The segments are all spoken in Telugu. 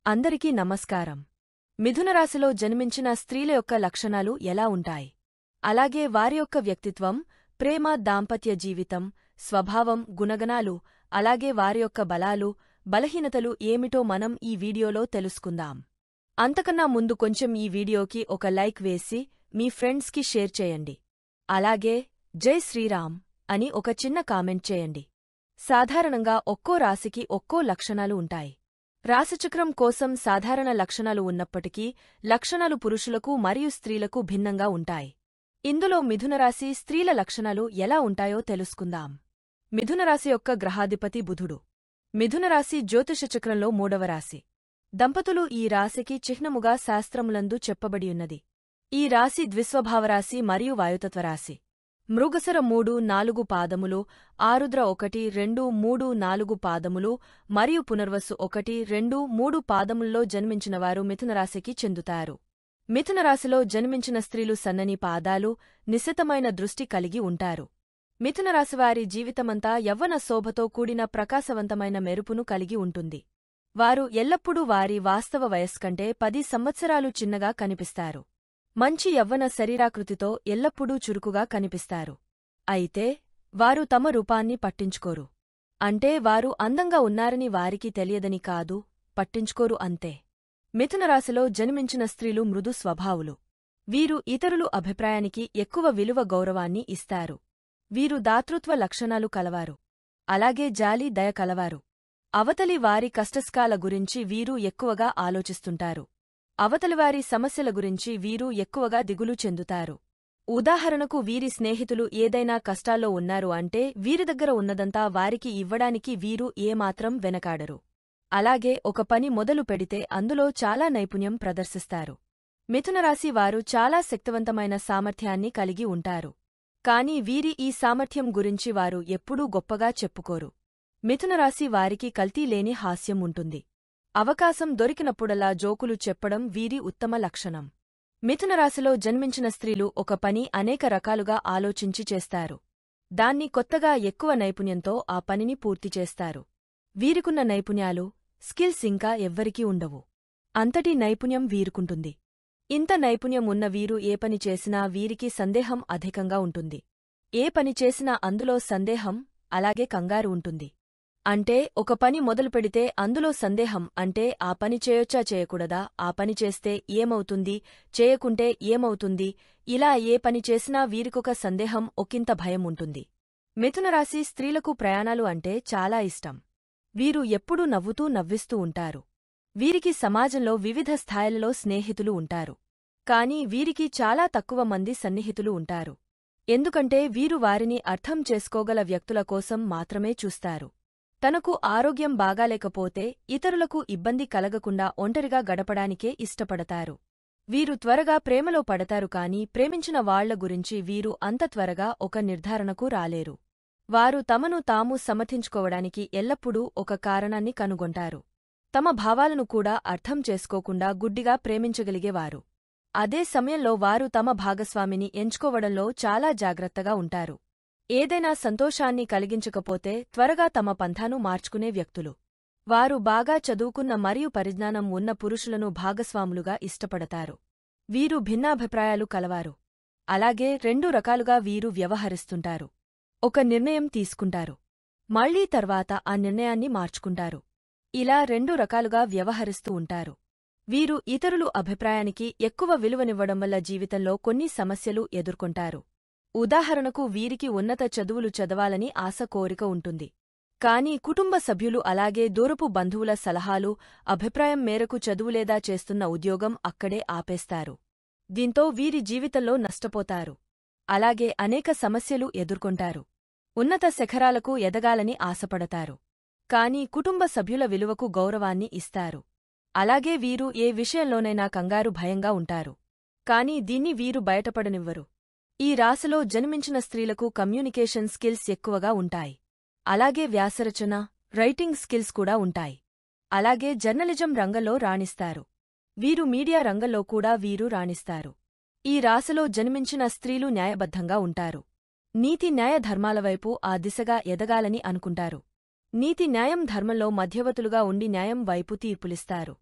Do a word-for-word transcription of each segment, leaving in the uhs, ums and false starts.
అందరికీ నమస్కారం. మిథునరాశిలో జన్మించిన స్త్రీల యొక్క లక్షణాలు ఎలా ఉంటాయి, అలాగే వారి యొక్క వ్యక్తిత్వం, ప్రేమ, దాంపత్య జీవితం, స్వభావం, గుణగణాలు, అలాగే వారి యొక్క బలాలు, బలహీనతలు ఏమిటో మనం ఈ వీడియోలో తెలుసుకుందాం. అంతకన్నా ముందు కొంచెం ఈ వీడియోకి ఒక లైక్ వేసి మీ ఫ్రెండ్స్కి షేర్ చేయండి. అలాగే జై శ్రీరామ్ అని ఒక చిన్న కామెంట్ చేయండి. సాధారణంగా ఒక్కో రాశికి ఒక్కో లక్షణాలు ఉంటాయి. రాశిచక్రం కోసం సాధారణ లక్షణాలు ఉన్నప్పటికీ లక్షణాలు పురుషులకు మరియు స్త్రీలకు భిన్నంగా ఉంటాయి. ఇందులో మిథునరాశి స్త్రీల లక్షణాలు ఎలా ఉంటాయో తెలుసుకుందాం. మిథునరాశి యొక్క గ్రహాధిపతి బుధుడు. మిథునరాశి జ్యోతిషచక్రంలో మూడవ రాశి. దంపతులు ఈ రాశికి చిహ్నముగా శాస్త్రములందు చెప్పబడియున్నది. ఈ రాశి ద్విస్వభావరాశి మరియు వాయుతత్వరాశి. మృగశిర మూడు నాలుగు పాదములు, ఆరుద్ర ఒకటి రెండు మూడు నాలుగు పాదములు మరియు పునర్వసు ఒకటి రెండు మూడు పాదముల్లో జన్మించినవారు మిథునరాశికి చెందుతారు. మిథునరాశిలో జన్మించిన స్త్రీలు సన్నని పాదాలు, నిశితమైన దృష్టి కలిగి ఉంటారు. మిథునరాశివారి జీవితమంతా యవ్వన శోభతో కూడిన ప్రకాశవంతమైన మెరుపును కలిగి ఉంటుంది. వారు ఎల్లప్పుడూ వారి వాస్తవ వయస్కంటే పది సంవత్సరాలు చిన్నగా కనిపిస్తారు. మంచి యవ్వన శరీరాకృతితో ఎల్లప్పుడూ చురుకుగా కనిపిస్తారు. అయితే వారు తమ రూపాన్ని పట్టించుకోరు. అంటే వారు అందంగా ఉన్నారని వారికి తెలియదని కాదు, పట్టించుకోరు అంతే. మిథునరాశిలో జన్మించిన స్త్రీలు మృదు స్వభావులు. వీరు ఇతరులు అభిప్రాయానికి ఎక్కువ విలువ గౌరవాన్ని ఇస్తారు. వీరు దాతృత్వ లక్షణాలు కలవారు. అలాగే జాలి, దయ కలవారు. అవతలి వారి కష్టస్కాల గురించి వీరు ఎక్కువగా ఆలోచిస్తుంటారు. అవతలివారి సమస్యల గురించి వీరు ఎక్కువగా దిగులు చెందుతారు. ఉదాహరణకు వీరి స్నేహితులు ఏదైనా కష్టాల్లో ఉన్నారు అంటే వీరి దగ్గర ఉన్నదంతా వారికి ఇవ్వడానికి వీరు ఏమాత్రం వెనకాడరు. అలాగే ఒక పని మొదలు పెడితే అందులో చాలా నైపుణ్యం ప్రదర్శిస్తారు. మిథునరాశి వారు చాలా శక్తివంతమైన సామర్థ్యాన్ని కలిగి ఉంటారు. కాని వీరి ఈ సామర్థ్యం గురించి వారు ఎప్పుడూ గొప్పగా చెప్పుకోరు. మిథునరాశి వారికి కల్తీలేని హాస్యం ఉంటుంది. అవకాశం దొరికినప్పుడల్లా జోకులు చెప్పడం వీరి ఉత్తమ లక్షణం. మిథునరాశిలో జన్మించిన స్త్రీలు ఒక పని అనేక రకాలుగా ఆలోచించి చేస్తారు. దాన్ని కొత్తగా ఎక్కువ నైపుణ్యంతో ఆ పనిని పూర్తిచేస్తారు. వీరికున్న నైపుణ్యాలు, స్కిల్స్ ఇంకా ఎవ్వరికీ ఉండవు. అంతటి నైపుణ్యం వీరుకుంటుంది. ఇంత నైపుణ్యం ఉన్న వీరు ఏ పని చేసినా వీరికి సందేహం అధికంగా ఉంటుంది. ఏ పని చేసినా అందులో సందేహం, అలాగే కంగారు ఉంటుంది. అంటే ఒక పని మొదలుపెడితే అందులో సందేహం, అంటే ఆ పని చేయొచ్చా చేయకూడదా, ఆ పని చేస్తే ఏమవుతుంది, చేయకుంటే ఏమవుతుంది, ఇలా ఏ పని చేసినా వీరికొక సందేహం, ఒకింత భయం ఉంటుంది. మిథునరాశి స్త్రీలకు ప్రయాణాలు అంటే చాలా ఇష్టం. వీరు ఎప్పుడూ నవ్వుతూ నవ్విస్తూ ఉంటారు. వీరికి సమాజంలో వివిధ స్థాయిలలో స్నేహితులు ఉంటారు. కాని వీరికి చాలా తక్కువ మంది సన్నిహితులు ఉంటారు. ఎందుకంటే వీరు వారిని అర్థం చేసుకోగల వ్యక్తుల కోసం మాత్రమే చూస్తారు. తనకు ఆరోగ్యం బాగాలేకపోతే ఇతరులకు ఇబ్బంది కలగకుండా ఒంటరిగా గడపడానికే ఇష్టపడతారు. వీరు త్వరగా ప్రేమలో పడతారు కాని ప్రేమించిన వాళ్ల గురించి వీరు అంత త్వరగా ఒక నిర్ధారణకు రాలేరు. వారు తమను తాము సమర్థించుకోవడానికి ఎల్లప్పుడూ ఒక కారణాన్ని కనుగొంటారు. తమ భావాలను కూడా అర్థం చేసుకోకుండా గుడ్డిగా ప్రేమించగలిగేవారు. అదే సమయంలో వారు తమ భాగస్వామిని ఎంచుకోవడంలో చాలా జాగ్రత్తగా ఉంటారు. ఏదైనా సంతోషాన్ని కలిగించకపోతే త్వరగా తమ పంథాను మార్చుకునే వ్యక్తులు. వారు బాగా చదువుకున్న మరియు పరిజ్ఞానం ఉన్న పురుషులను భాగస్వాములుగా ఇష్టపడతారు. వీరు భిన్నాభిప్రాయాలు కలవారు. అలాగే రెండు రకాలుగా వీరు వ్యవహరిస్తుంటారు. ఒక నిర్ణయం తీసుకుంటారు. మళ్లీ తర్వాత ఆ నిర్ణయాన్ని మార్చుకుంటారు. ఇలా రెండు రకాలుగా వ్యవహరిస్తూ ఉంటారు. వీరు ఇతరులు అభిప్రాయానికి ఎక్కువ విలువనివ్వడం వల్ల జీవితంలో కొన్ని సమస్యలు ఎదుర్కొంటారు. ఉదాహరణకు వీరికి ఉన్నత చదువులు చదవాలని ఆశ, కోరిక ఉంటుంది. కాని కుటుంబ సభ్యులు అలాగే దూరపు బంధువుల సలహాలు, అభిప్రాయం మేరకు చదువులేదా చేస్తున్న ఉద్యోగం అక్కడే ఆపేస్తారు. దీంతో వీరి జీవితంలో నష్టపోతారు. అలాగే అనేక సమస్యలు ఎదుర్కొంటారు. ఉన్నత శిఖరాలకు ఎదగాలని ఆశపడతారు. కాని కుటుంబ సభ్యుల విలువకు గౌరవాన్ని ఇస్తారు. అలాగే వీరు ఏ విషయంలోనైనా కంగారు, భయంగా ఉంటారు. కాని దీన్ని వీరు బయటపడనివ్వరు. ఈ రాశిలో జన్మించిన స్త్రీలకు కమ్యూనికేషన్ స్కిల్స్ ఎక్కువగా ఉంటాయి. అలాగే వ్యాసరచన, రైటింగ్ స్కిల్స్ కూడా ఉంటాయి. అలాగే జర్నలిజం రంగంలో రాణిస్తారు. వీరు మీడియా రంగంలో కూడా వీరు రాణిస్తారు. ఈ రాశిలో జన్మించిన స్త్రీలు న్యాయబద్ధంగా ఉంటారు. నీతి, న్యాయ, ధర్మాలవైపు ఆ దిశగా ఎదగాలని అనుకుంటారు. నీతి, న్యాయం, ధర్మంలో మధ్యవర్తులుగా ఉండి న్యాయం వైపు తీర్పులిస్తారు.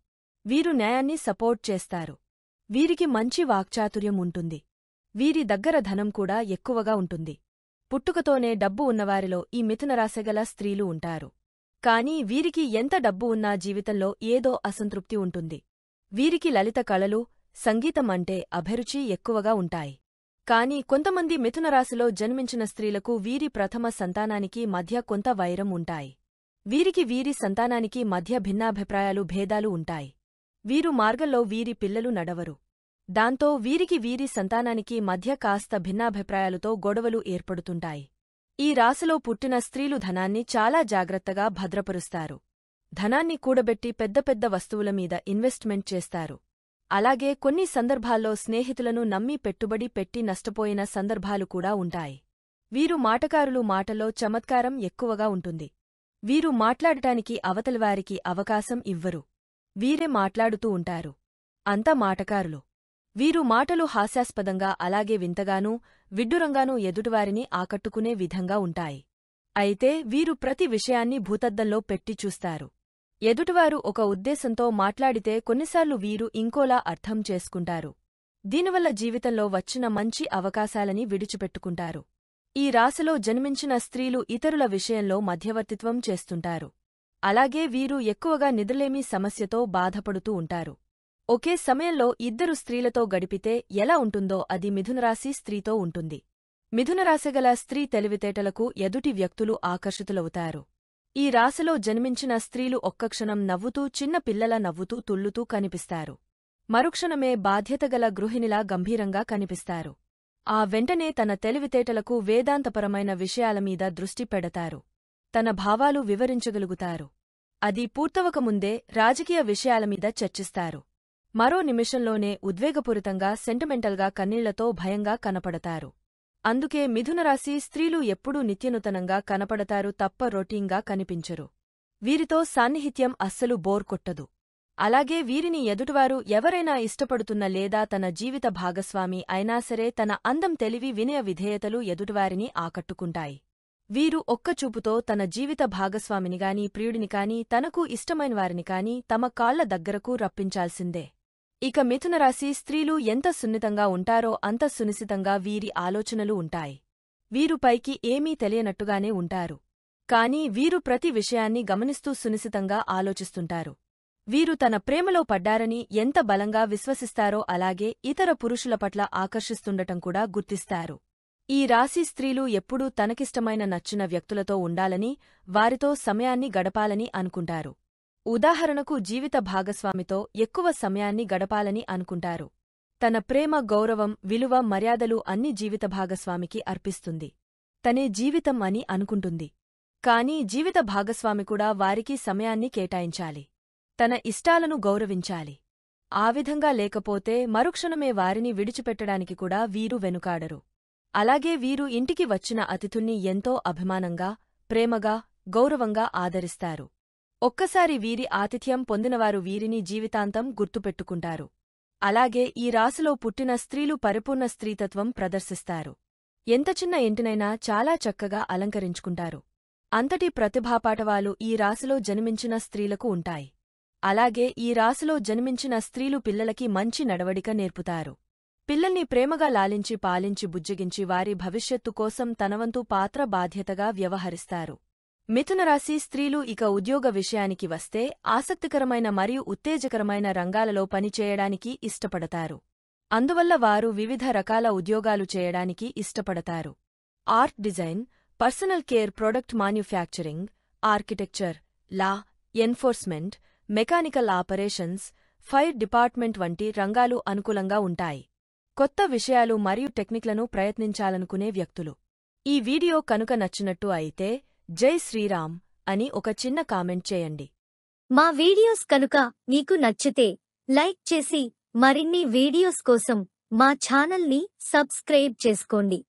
వీరు న్యాయాన్ని సపోర్ట్ చేస్తారు. వీరికి మంచి వాక్చాతుర్యం ఉంటుంది. వీరి దగ్గర ధనం కూడా ఎక్కువగా ఉంటుంది. పుట్టుకతోనే డబ్బు ఉన్నవారిలో ఈ మిథునరాశిగల స్త్రీలు ఉంటారు. కాని వీరికి ఎంత డబ్బు ఉన్నా జీవితంలో ఏదో అసంతృప్తి ఉంటుంది. వీరికి లలిత కళలు, సంగీతం అంటే అభిరుచి ఎక్కువగా ఉంటాయి. కాని కొంతమంది మిథునరాశిలో జన్మించిన స్త్రీలకు వీరి ప్రథమ సంతానానికి మధ్య కొంత వైరం ఉంటాయి. వీరికి వీరి సంతానానికి మధ్య భిన్నాభిప్రాయాలు భేదాలు ఉంటాయి. వీరు మార్గంలో వీరి పిల్లలు నడవరు. దాంతో వీరికి వీరి సంతానానికి మధ్య కాస్త భిన్నాభిప్రాయాలతో గొడవలు ఏర్పడుతుంటాయి. ఈ రాశిలో పుట్టిన స్త్రీలు ధనాన్ని చాలా జాగ్రత్తగా భద్రపరుస్తారు. ధనాన్ని కూడబెట్టి పెద్ద పెద్ద వస్తువుల మీద ఇన్వెస్ట్మెంట్ చేస్తారు. అలాగే కొన్ని సందర్భాల్లో స్నేహితులను నమ్మి పెట్టుబడి పెట్టి నష్టపోయిన సందర్భాలు కూడా ఉంటాయి. వీరు మాటకారులు. మాటలో చమత్కారం ఎక్కువగా ఉంటుంది. వీరు మాట్లాడటానికి అవతలివారికి అవకాశం ఇవ్వరు. వీరే మాట్లాడుతూ ఉంటారు. అంతా మాటకారులు. వీరు మాటలు హాస్యాస్పదంగా అలాగే వింతగానూ విడ్డూరంగానూ ఎదుటివారిని ఆకట్టుకునే విధంగా ఉంటాయి. అయితే వీరు ప్రతి విషయాన్ని భూతద్దంలో పెట్టి చూస్తారు. ఎదుటివారు ఒక ఉద్దేశంతో మాట్లాడితే కొన్నిసార్లు వీరు ఇంకోలా అర్థం చేసుకుంటారు. దీనివల్ల జీవితంలో వచ్చిన మంచి అవకాశాలని విడిచిపెట్టుకుంటారు. ఈ రాశిలో జన్మించిన స్త్రీలు ఇతరుల విషయంలో మధ్యవర్తిత్వం చేస్తుంటారు. అలాగే వీరు ఎక్కువగా నిద్రలేమి సమస్యతో బాధపడుతూ ఉంటారు. ఒకే సమయంలో ఇద్దరు స్త్రీలతో గడిపితే ఎలా ఉంటుందో అది మిథునరాశి స్త్రీతో ఉంటుంది. మిథునరాశిగల స్త్రీ తెలివితేటలకు ఎదుటి వ్యక్తులు ఆకర్షితులవుతారు. ఈ రాశిలో జన్మించిన స్త్రీలు ఒక్కక్షణం నవ్వుతూ చిన్న పిల్లల నవ్వుతూ తుళ్ళుతూ కనిపిస్తారు. మరుక్షణమే బాధ్యతగల గృహిణిలా గంభీరంగా కనిపిస్తారు. ఆ వెంటనే తన తెలివితేటలకు వేదాంతపరమైన విషయాలమీద దృష్టి పెడతారు. తన భావాలు వివరించగలుగుతారు. అది పూర్తవకముందే రాజకీయ విషయాలమీద చర్చిస్తారు. మరో నిమిషంలోనే ఉద్వేగపూరితంగా సెంటిమెంటల్గా కన్నీళ్లతో భయంగా కనపడతారు. అందుకే మిథునరాశి స్త్రీలు ఎప్పుడూ నిత్యనూతనంగా కనపడతారు తప్ప రొటీన్గా కనిపించరు. వీరితో సాన్నిహిత్యం అస్సలు బోర్ కొట్టదు. అలాగే వీరిని ఎదుటివారు ఎవరైనా ఇష్టపడుతున్న లేదా తన జీవిత భాగస్వామి అయినా సరే తన అందం తెలివి వినయ విధేయతలు ఎదుటివారిని ఆకట్టుకుంటాయి. వీరు ఒక్కచూపుతో తన జీవిత భాగస్వామినిగాని ప్రియుడినికాని తనకు ఇష్టమైనవారిని కాని తమ కాళ్ల దగ్గరకు రప్పించాల్సిందే. ఇక మిథునరాశి స్త్రీలు ఎంత సున్నితంగా ఉంటారో అంత సునిశితంగా వీరి ఆలోచనలు ఉంటాయి. వీరు పైకి ఏమీ తెలియనట్టుగానే ఉంటారు. కాని వీరు ప్రతి విషయాన్ని గమనిస్తూ సునిశితంగా ఆలోచిస్తుంటారు. వీరు తన ప్రేమలో పడ్డారని ఎంత బలంగా విశ్వసిస్తారో అలాగే ఇతర పురుషుల పట్ల ఆకర్షిస్తుండటం కూడా గుర్తిస్తారు. ఈ రాశి స్త్రీలు ఎప్పుడూ తనకిష్టమైన నచ్చిన వ్యక్తులతో ఉండాలని, వారితో సమయాన్ని గడపాలని అనుకుంటారు. ఉదాహరణకు జీవిత భాగస్వామితో ఎక్కువ సమయాన్ని గడపాలని అనుకుంటారు. తన ప్రేమ, గౌరవం, విలువ, మర్యాదలు అన్ని జీవిత భాగస్వామికి అర్పిస్తుంది. తనే జీవితం అని అనుకుంటుంది. కాని జీవిత భాగస్వామి కూడా వారికి సమయాన్ని కేటాయించాలి. తన ఇష్టాలను గౌరవించాలి. ఆ విధంగా లేకపోతే మరుక్షణమే వారిని విడిచిపెట్టడానికి కూడా వీరు వెనుకాడరు. అలాగే వీరు ఇంటికి వచ్చిన అతిథుల్ని ఎంతో అభిమానంగా, ప్రేమగా, గౌరవంగా ఆదరిస్తారు. ఒక్కసారి వీరి ఆతిథ్యం పొందినవారు వీరిని జీవితాంతం గుర్తుపెట్టుకుంటారు. అలాగే ఈ రాశిలో పుట్టిన స్త్రీలు పరిపూర్ణ స్త్రీతత్వం ప్రదర్శిస్తారు. ఎంత చిన్న ఇంటినైనా చాలా చక్కగా అలంకరించుకుంటారు. అంతటి ప్రతిభాపాటవాలు ఈ రాశిలో జన్మించిన స్త్రీలకు ఉంటాయి. అలాగే ఈ రాశిలో జన్మించిన స్త్రీలు పిల్లలకి మంచి నడవడిక నేర్పుతారు. పిల్లల్ని ప్రేమగా లాలించి పాలించి బుజ్జగించి వారి భవిష్యత్తు కోసం తనవంతు పాత్ర బాధ్యతగా వ్యవహరిస్తారు. మిథునరాశి స్త్రీలు ఇక ఉద్యోగ విషయానికి వస్తే ఆసక్తికరమైన మరియు ఉత్తేజకరమైన రంగాలలో పనిచేయడానికి ఇష్టపడతారు. అందువల్ల వారు వివిధ రకాల ఉద్యోగాలు చేయడానికి ఇష్టపడతారు. Art design, personal care, product manufacturing, architecture, law, enforcement, mechanical operations, fire department వంటి రంగాలు అనుకూలంగా ఉంటాయి. కొత్త విషయాలు మరియు టెక్నిక్లను ప్రయత్నించాలనుకునే వ్యక్తులు. ఈ వీడియో కనుక నచ్చినట్టు అయితే జై శ్రీరామ్ అని ఒక చిన్న కామెంట్ చేయండి. మా వీడియోస్ కనుక మీకు నచ్చితే లైక్ చేసి మరిన్ని వీడియోస్ కోసం మా ఛానల్ని సబ్స్క్రైబ్ చేసుకోండి.